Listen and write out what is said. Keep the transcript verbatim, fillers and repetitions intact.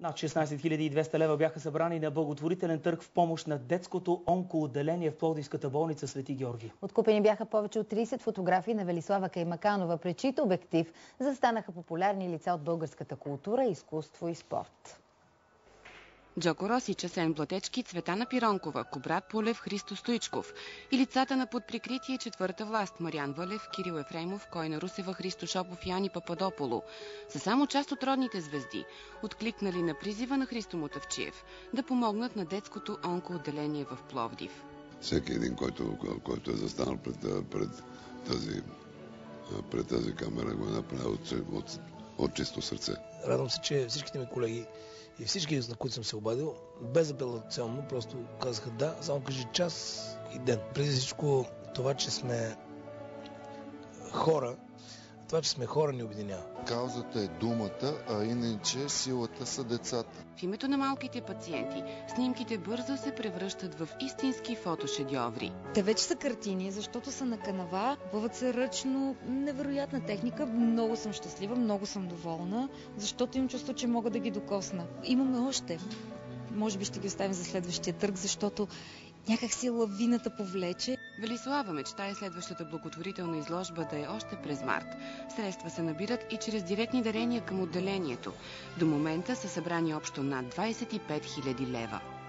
Над шестнадесет хиляди и двеста лева бяха събрани на благотворителен търг в помощ на детското онкоотделение в Пловдивската болница Свети Георги. Откупени бяха повече от тридесет фотографии на Велислава Каймаканова, пред чийто обектив застанаха популярни лица от българската култура, изкуство и спорт. Джоко Росич, Асен Блатечки, Цветана Пиронкова, Кобрат Полев, Христо Стоичков и лицата на под прикритие четвърта власт Мариан Вълев, Кирил Ефремов, Койна Русева, Христо Шопов и Ани Пападополо са само част от родните звезди, откликнали на призива на Христо Мотавчиев да помогнат на детското онкоотделение в Пловдив. Всеки един, който, който е застанал пред, пред, тази, пред тази камера, го е направил от, от, от чисто сърце. Радвам се, че всичките ми колеги и всички, на които съм се обадил, безапелационно просто казаха да, само кажи час и ден. Преди всичко това, че сме хора, това, че сме хора, ни обединява. Каузата е думата, а иначе силата са децата. В името на малките пациенти, снимките бързо се превръщат в истински фотошедьоври. Те вече са картини, защото са на канава, бъват се ръчно, невероятна техника. Много съм щастлива, много съм доволна, защото имам чувство, че мога да ги докосна. Имаме още. Може би ще ги оставим за следващия търг, защото някак си лавината повлече. Велислава мечтае следващата благотворителна изложба да е още през март. Средства се набират и чрез директни дарения към отделението. До момента са събрани общо над двадесет и пет хиляди лева.